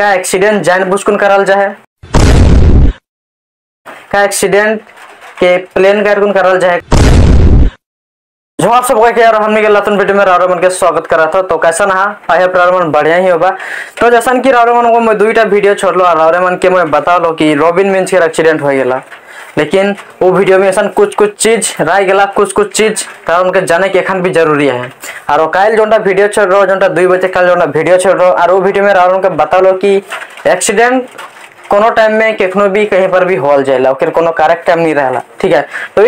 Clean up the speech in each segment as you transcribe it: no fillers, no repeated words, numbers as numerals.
क्या एक्सीडेंट जानबूझकर करल जाए, क्या एक्सीडेंट के प्लेन कारकुन करल जाए। जो आप सबको क्या यार हमने के लतन वीडियो में रावण के स्वागत करा था। तो कैसा ना आया रावण बढ़िया ही होगा। तो जैसा कि रावण को मैं दुईटा वीडियो छोड़ लो रावण के मैं बता लो कि रॉबिन मिंज के एक्सीडेंट हो गया, लेकिन वो वीडियो में ऐसा कुछ चीज रह गला, कुछ चीज रावण के जाने के एखन भी जरूरी है। और कल जोटा वीडियो छोड़ रहा जोटा 2 बजे कल जोटा वीडियो छोड़ रहा और वो वीडियो में रावण के बता लो कि एक्सीडेंट कोनो टाइम में केखनो भी कहीं पर भी होल जाएला, ओकर कोनो करेक्ट टाइम नहीं रहला। ठीक है, तो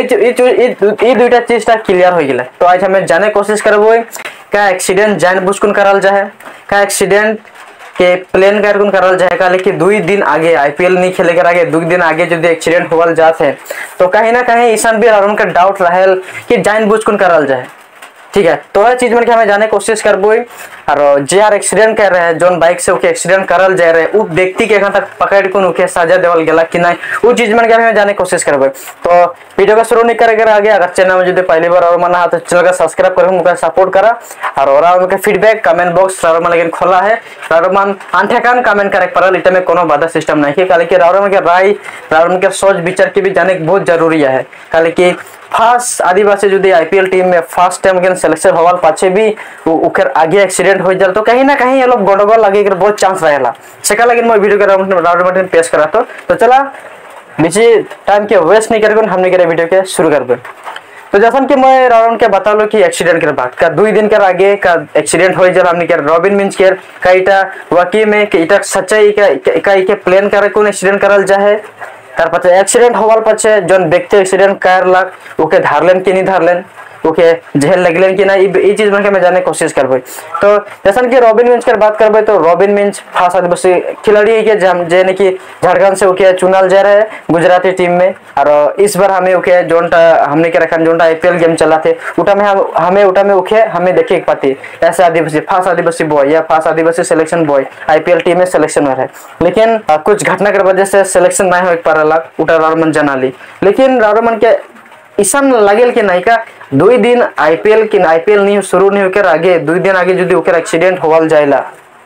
ये दुईटा चीजटा क्लियर हो गेला। तो आज हमें जाने कोशिश करबो क्या एक्सीडेंट जानबूझकर करल जाए, क्या एक्सीडेंट के प्लेन कारकुन करल जाए का, लेकिन 2 दिन आगे आईपीएल नहीं खेले कर आगे 2 दिन आगे जो एक्सीडेंट होल जाते हैं तो कहीं ना कहीं ईशान भी और उनका डाउट रहल कि जानबूझकर करल जाए। ठीक है, तो हर चीज में हमें जाने कोशिश करबो और जे यार एक्सीडेंट कर रहे हैं जोन बाइक से ओके एक्सीडेंट करल जा रहे वो व्यक्ति के तक पकड़ को उनके सजा देवल गेला कि नहीं वो चीज में हमें जाने कोशिश करबो। तो वीडियो का शुरू नहीं करेगा आगे, अगर चैनल में जो पहली बार और मना तो चैनल का सब्सक्राइब करके मुझे सपोर्ट करा और उनके फीडबैक कमेंट बॉक्स रावण लेकिन खोला है रावण आंठेकान कमेंट करे पड़ल इतना में कोनो बाधा सिस्टम नहीं है काले कि रावण के राय रावण के सोच विचार की भी जाने बहुत जरूरी है। काले कि फास्ट आदिवासी जो आईपीएल टीम में फर्स्ट टाइम सिलेक्शन होवाल पाछे भी उकर आगे एक्सीडेंट हो जाए तो कहीं ना कहीं ये लोग गंडगोल लगे बहुत चांस रहेला सेका लगे मैं वीडियो के राउंड में पेश करा। तो चला बेसी टाइम के वेस्ट नहीं करके हमने के वीडियो के शुरू करबे। तो जैसा कि मैं राउंड के बता लो कि एक्सीडेंट के बाद का 2 दिन के आगे का एक्सीडेंट हो जाए हमने के रॉबिन मिंज के कईटा वाकई में कईटा सच्चाई का प्लेन करे कौन एक्सीडेंट करल जाए तार पाछे एक्सीडेंट होवाल पाछे जोन व्यक्ति एक्सीडेंट करलक ओके धारलेन कि नहीं धारलेन ओके जेल लगलेन कि ना ये चीज में मैं जाने कोशिश करबे। तो जैसा कि रॉबिन मिंज की बात करबे तो रॉबिन मिंज फास्ट आदिवासी खिलाड़ी के जेने कि झारखंड से ओके चुनाल जा रहा है गुजराती टीम में और इस बार हमें ओके जोनटा हमने के रखन जोनटा आईपीएल गेम चला थे उटा में हमें उटा में ओके हमें देखे पाती ऐसे आदिवासी फास्ट आदिवासी बॉय या फास्ट आदिवासी सिलेक्शन बॉय आईपीएल टीम में सिलेक्शन में है, लेकिन कुछ घटना की वजह से सिलेक्शन नहीं हो पाला उटा रावण जनाली। लेकिन रावण के ईशान लगेल कि नहीं का 2 दिन आईपीएल नहीं शुरू नहीं होकर आगे 2 दिन आगे जो ओकर एक्सीडेंट होवल जाएला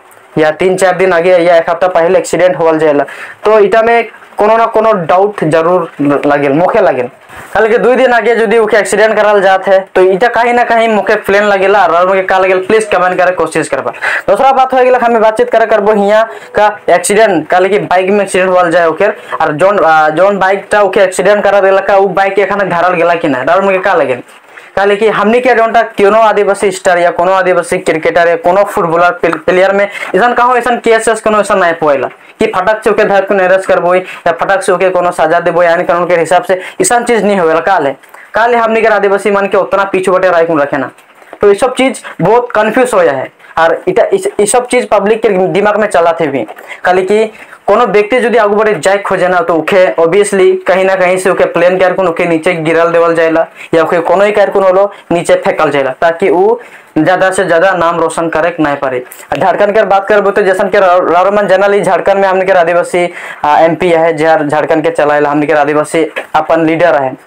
या 3-4 दिन आगे या 1 हफ्ता पहले एक्सीडेंट होवल जाएला तो इटा में कोनो ना कोनो डाउट जरूर लगेल मोखे लगेल। कल के 2 दिन आगे जो ओके एक्सीडेंट करल जात है तो इटा कहीं ना कहीं मोखे प्लेन लगेला और मोखे का लगेल प्लीज कमेंट करे कोशिश करबा। दूसरा बात हो गेला हमें बातचीत करे करबो हिया का एक्सीडेंट कल की बाइक में एक्सीडेंट होल जाए ओके और जोन बाइक टा ओके एक्सीडेंट करा देला का वो बाइक एखने धारल गेला कि ना और मोखे का लगेल काले कि हमने क्या जोनटा कोनो आदिवासी स्टार या कोनो आदिवासी क्रिकेटर या कोनो फुटबॉलर प्लेयर में इसन कहो इसन केसेस कोनो इसन नहीं पोइला कि फटक से ओके धर को अरेस्ट करबो या फटक से ओके कोनो सजा देबो यानी कानून के हिसाब से इसन चीज नहीं होवेला काले हमने के आदिवासी मन के उतना पीछे बटे राय को रखे ना। तो ये सब चीज बहुत कंफ्यूज हो जाए और ये सब चीज पब्लिक के दिमाग में चला थे भी कल की कोनो व्यक्ति जो आगू बढ़े जाए खोजे ना तो उखे ऑब्वियसली कहीं ना कहीं से उके प्लेन कारकुन उके नीचे गिरल देवल जाएला या उके कोनो ही कारकुन होलो नीचे फेंकल जाएला ताकि वो ज्यादा से ज्यादा नाम रोशन करे नहीं पारे। झारखंड की बात करबो तो जैसन के रावण जनरली झारखंड में हमने के आदिवासी एमपी है झारखंड के चलाएला हमने के आदिवासी अपन लीडर है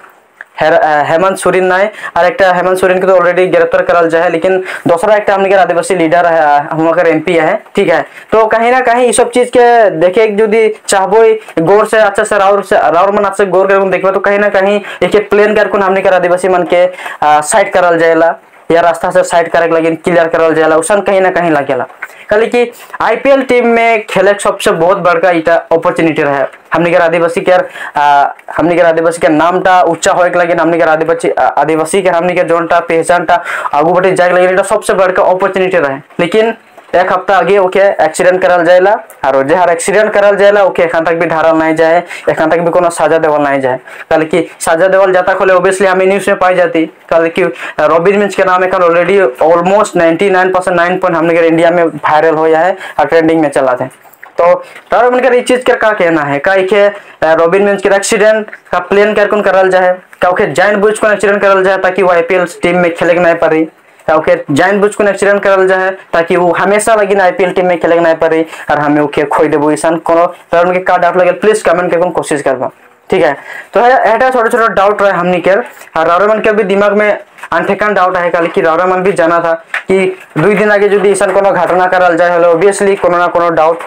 हेमंत सोरेन नाय और एक हेमंत सोरेन के तो ऑलरेडी गिरफ्तार करल जाए, लेकिन दूसरा एक हमने के आदिवासी लीडर है हमारे एमपी है। ठीक है, तो कहीं ना कहीं ये सब चीज के देखे जो चाहबो गौर से अच्छा से राउर मन अच्छे गौर कर देखबो तो कहीं ना कहीं एक प्लेन कारकुन हमने के आदिवासी मन के साइड करल जाएला या रास्ता से साइड करे लगे क्लियर करल जाएला उसन कहीं ना कहीं लगेला। कल की आईपीएल टीम में खेले सबसे बहुत बड़का इटा अपॉर्चुनिटी रहे हमने के आदिवासी के नामटा ऊंचा होए लगे हमने के आदिवासी के हमने के जोनटा पहचानटा आगू बढ़े जाए लगे सबसे बड़का अपॉर्चुनिटी रहे। लेकिन 1 हफ्ता आगे ओके एक्सीडेंट करल जाएला और जहाँ एक्सीडेंट करल जाएला ओके एखन तक भी धारल नहीं जाए एखन तक भी कोनो सजा देवल नहीं जाए। कल की सजा देवल जाता खोले ऑब्वियसली हमें न्यूज में पाई जाती कल की रॉबिन मिंज के नाम एखन ऑलरेडी ऑलमोस्ट 99% 9 पॉइंट हमने के इंडिया में वायरल हो है और ट्रेंडिंग में चला थे। तो रावण का इस चीज का कहना है का इके रॉबिन मिंज के एक्सीडेंट का प्लेन कारकुन करल जाए का ओके जानबूझकर एक्सीडेंट करल जाए ताकि वो आईपीएल टीम में खेले नहीं पारी ओके जानबूझकर एक्सीडेंट करल जाए ताकि वो हमेशा लगी आईपीएल टीम में खेले नहीं पारी और हमें ओके खोई देबो ईशान कोनो रावण के का डाउट लगे प्लीज कमेंट करके कोशिश करबा। ठीक है, तो एटा छोटा डाउट रहे हमनी के और रावण के भी दिमाग में अनठेकान डाउट है कल की रावण भी जाना था कि 2 दिन आगे जो ईशान कोनो घटना करल जाए ऑब्वियसली कोनो ना कोनो डाउट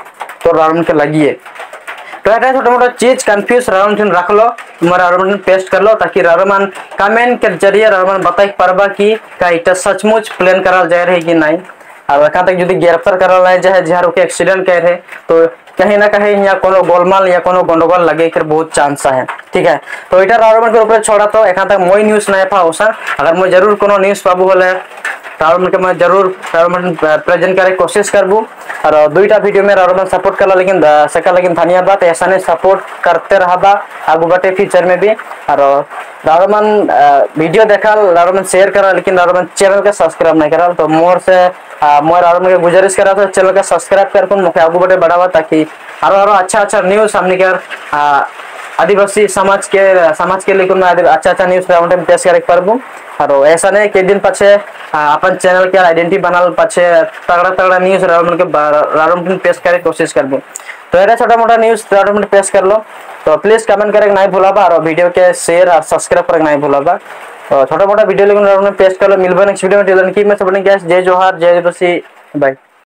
तो राउंड के लगी है। तो ये छोटा मोटा चीज कंफ्यूज राउंड रख लो, तुम्हारा राउंड पेस्ट कर लो, ताकि राउंड कमेंट के जरिए राउंड बताई पारबा कि का सचमुच प्लान कराल जाए रहे कि नहीं। और तक जो गिरफ्तार कराल जाए जहाँ के एक्सीडेंट कह रहे तो कहीं ना कहीं यहाँ कोनो गोलमाल या कोनो गंडगोल लगे कर बहुत चांस है। ठीक है, तो इटा राउंड के ऊपर छोड़ा तो एखान तक मोई न्यूज नहीं पा होसा। अगर मैं जरूर कोनो न्यूज पाबू होले राउंड के मैं जरूर राउंड प्रेजेंट करे कोशिश करबू। और दुईटा वीडियो में राउंड सपोर्ट करला, लेकिन सका लेकिन धन्यवाद। ऐसा नहीं सपोर्ट करते रहबा आगू बटे फ्यूचर में भी। और राउंड वीडियो देखा राउंड शेयर करा, लेकिन राउंड चैनल के सब्सक्राइब नहीं करा। तो मोर से मोर राउंड के गुजारिश करा तो चैनल का सब्सक्राइब कर मुझे आगू बटे बढ़ावा, ताकि और अच्छा न्यूज हमने के आदिवासी समाज के लिए अच्छा न्यूज राउंड में पेश करे पारबू। और ऐसा नहीं के दिन पछे अपन चैनल के आइडेंटिटी बनाल पछे तगड़ा न्यूज राउंड में पेश करे कोशिश करबू। तो ये छोटा मोटा न्यूज राउंड में पेश कर लो। तो प्लीज कमेंट करे नहीं भूलाबा, और वीडियो के शेयर और सब्सक्राइब करे नहीं भूलाबा। तो छोटा मोटा वीडियो लेकिन राउंड में पेश कर लो। मिलबो नेक्स्ट वीडियो में। Till then keep me supporting guys. जय जोहार, जय आदिवासी, बाय।